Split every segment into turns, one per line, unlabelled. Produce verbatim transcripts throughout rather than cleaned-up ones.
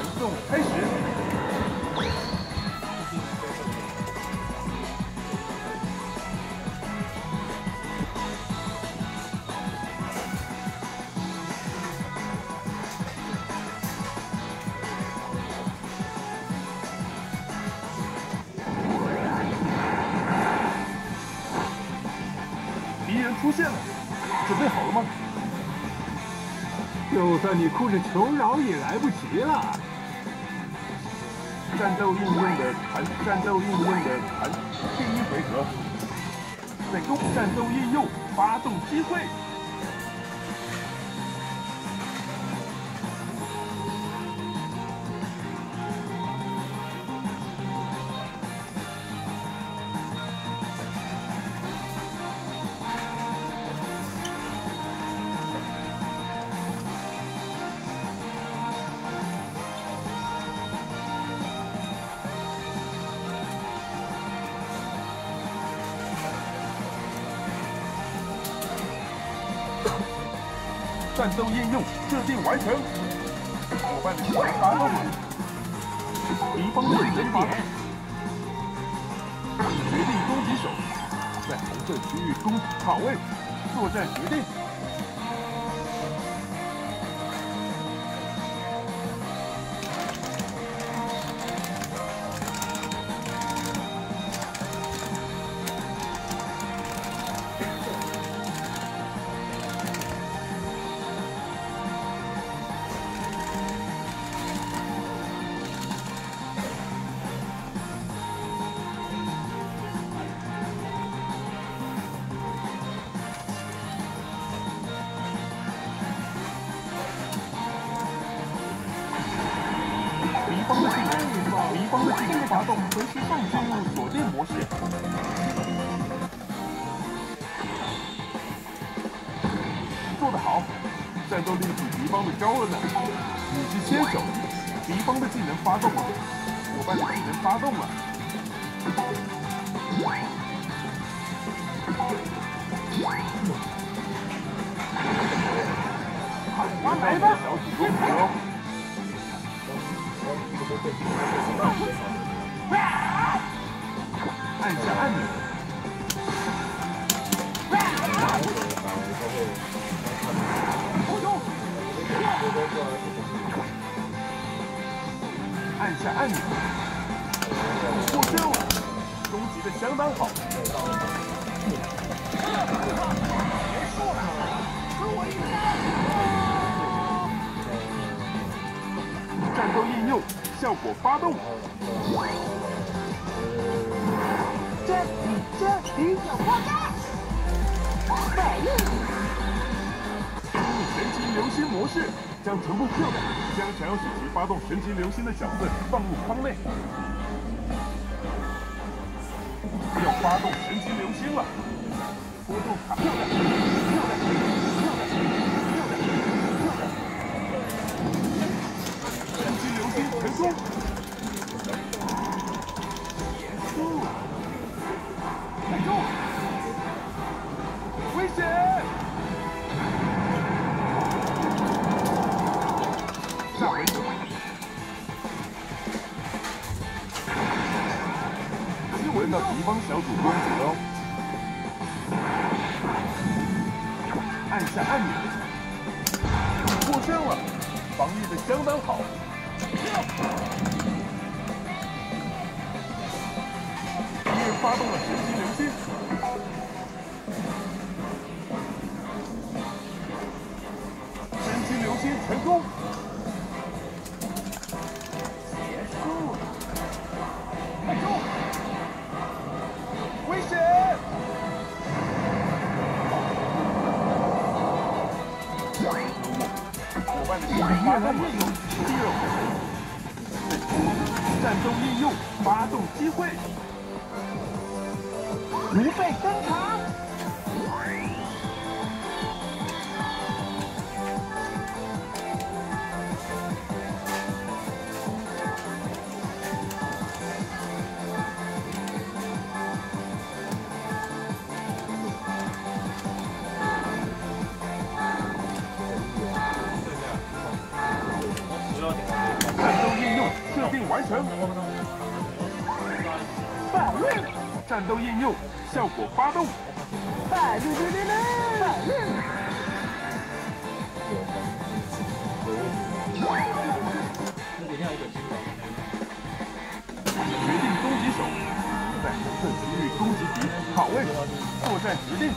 送开始。敌人出现了，准备好了吗？
就算你哭着求饶也来不及了。
战斗应用的弹，战斗应用的弹，第一回合，在攻战斗应用发动机会。战斗应用设定完成，伙伴的技能发动了，敌方的人点，决定攻击手在红色区域攻卡位，作战决定。敌方的技能，敌方的技能发动，随时上进入锁定模式。做得好，战斗力比敌方的高了呢。你是先手，敌方的技能发动了，伙伴的技能发动了。好，来吧，小主公哦。 按下按钮。按下按钮。获胜了，攻击的相当好。结束了，跟我一战斗应用。 效果发动，
这里这里有破绽，反应。
进入神奇流星模式，将全部 Q 弹将想要使其发动神奇流星的小子放入框内。要发动神奇流星了，波动卡 Q 弹 Q 弹 Q 弹 Q 弹 Q 弹 神奇流星成功。 危险！下回合，又轮到敌方小主公主喽。按下按钮，获胜了，防御的相当好。敌人发动了神奇流星。 成功，结束，快住！危险！伙伴的技能发动了，第二回合，战斗应用发动机会，
卢贝登场。 战斗
设定完成。
法律，
战斗应用，效果发动。
法律律律律，法律。
决定攻击手，在红色区域攻击敌，好位，作战指令。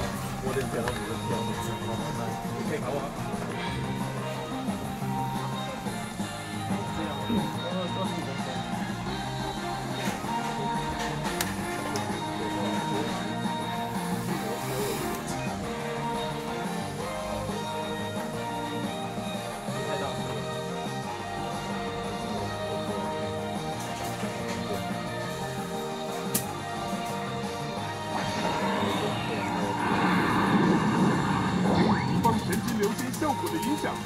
流星效果的影响，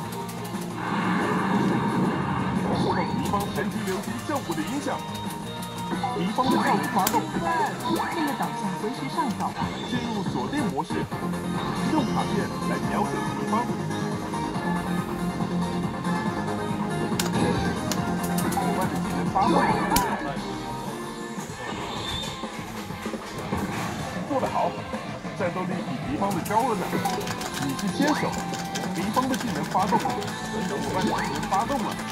受到敌方神奇流星效果的影响，敌方的跳舞发动。
这个导向随时上早吧。
进入锁定模式，用卡片来瞄准敌方。伙伴的技能发动。做得好，战斗力比敌方的高了呢。你是先手，敌方的技能发动，伙伴的技能发动了。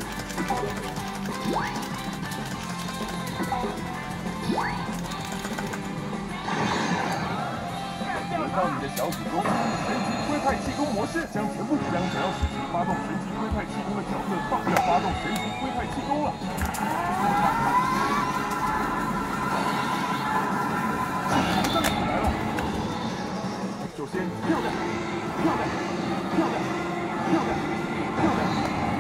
回到你的小组中，神奇龟派气功模式将全部将想要使其发动神奇龟派气功的角色放要发动神奇龟派气功了。气功站起来了。首先漂亮，漂亮，漂亮，漂亮，漂亮。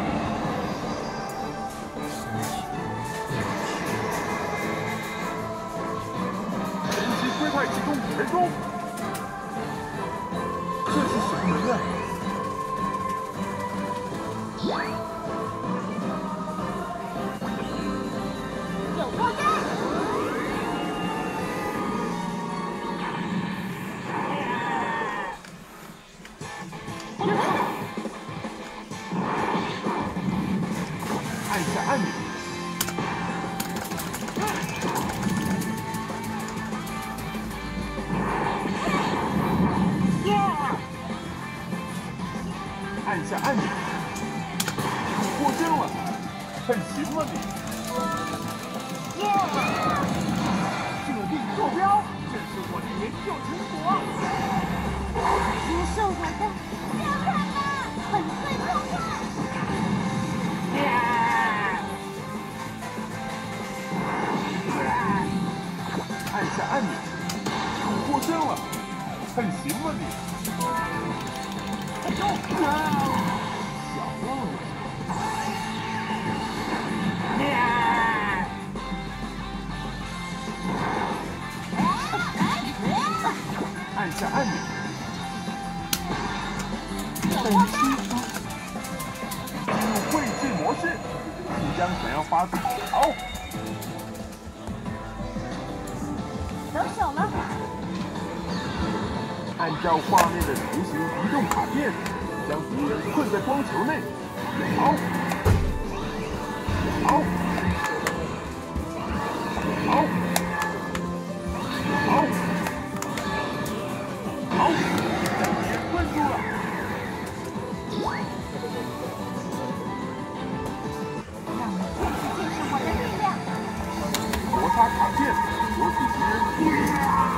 神奇龟派气功成功。这是什么门啊？
有破绽！
按下按钮。按下按钮，你获胜了，很行了你。
设定坐标，这是我的研究成果。
接受我的召唤吧，粉碎召唤。
按下按钮，你获胜了，很行了你。小浪子。按下按钮。本期进入绘制模式，即将想要发动，好。
得手了。
按照画面的图形移动卡片，将敌人困在光球内。好，好，好，好，好，将敌人困住了。
让我继续见识我的力量。
摩擦卡片，夺取敌人。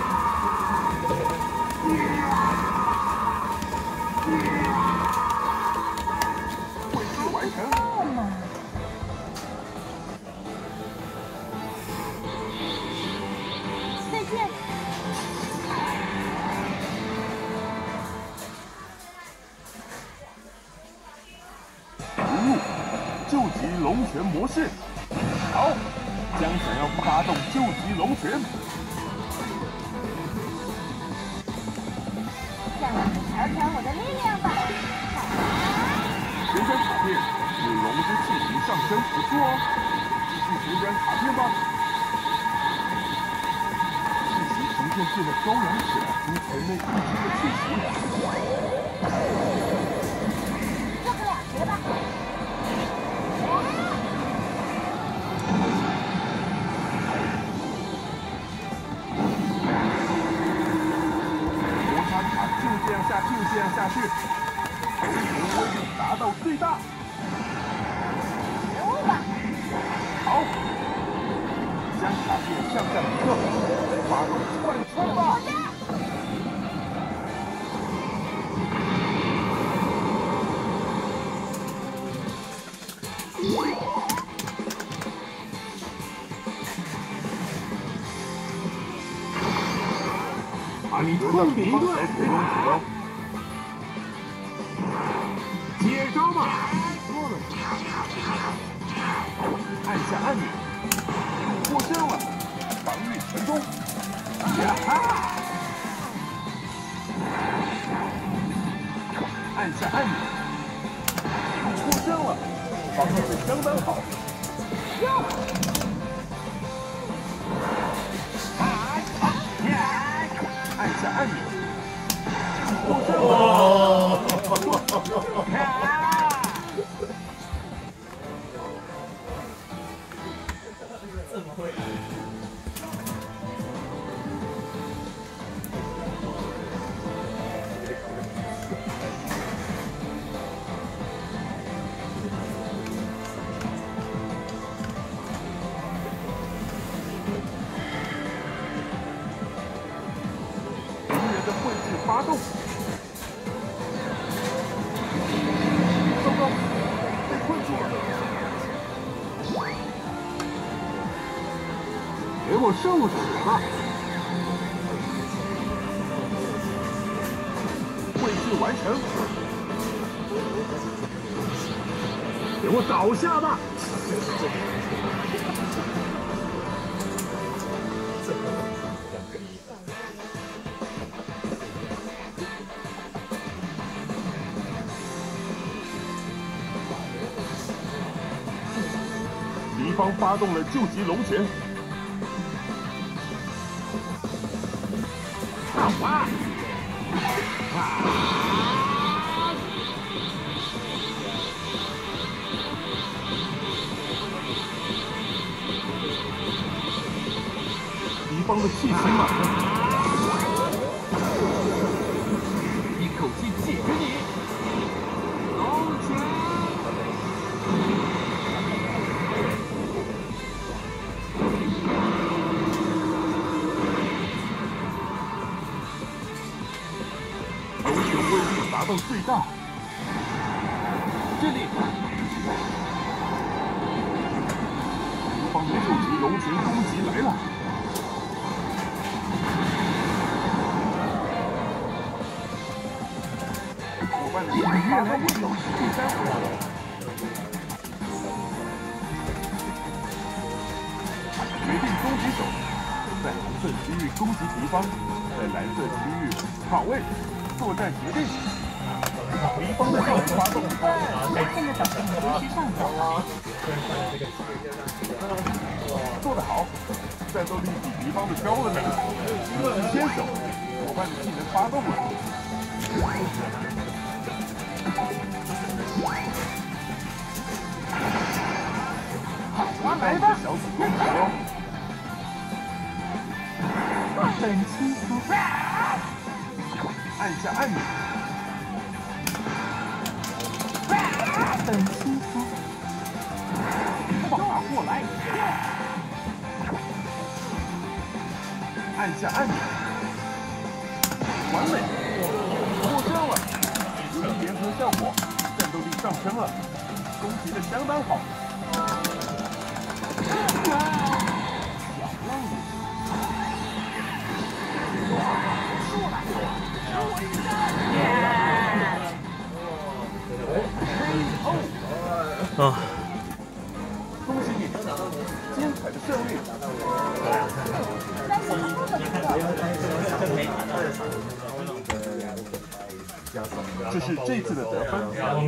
绘制完成。
再见。
输入救急龙泉模式。好，将想要发动救急龙泉。
让你们瞧瞧我的力量吧！
旋转卡片使龙之气型上升，不错哦。继续旋转卡片吧。气息逐渐变得高扬起来，如城内一直的气息。
做个了结吧。
去，威力达到最大。
人物吧。
好，将卡片向下一侧，发动贯穿吧。
把你痛扁一顿！接招吧！
按下按钮，获胜了，防御成功。呀哈！按下按钮，获胜了，防御的相当好。哟！按下按钮，获胜了！
怎么会？
发动！糟糕，被困住了！
给我受死吧！
绘制完成！
给我倒下吧！
敌方发动了救急龙拳，
哇！
敌方的气息满了，
一口气解决你！龙拳！
达到最大，
这里，
敌方的救急龙拳攻击来了，伙伴的越来越有第三回合，决定攻击手，在红色区域攻击敌方，在蓝色区域跑位，作战决定。敌方的救援发动，
现在小心随时上走。
做得好，战斗力比敌方的高了呢。牵手，伙伴的技能发动了。好，来吧，小组攻击哦。
很轻松。
按下按钮。
很轻松，
放马过来，按下按钮，完美，获胜了，有联合效果，战斗力上升了，攻击的相当好。小浪女，
啊！
恭喜你，精彩的胜利！这是这次的得分。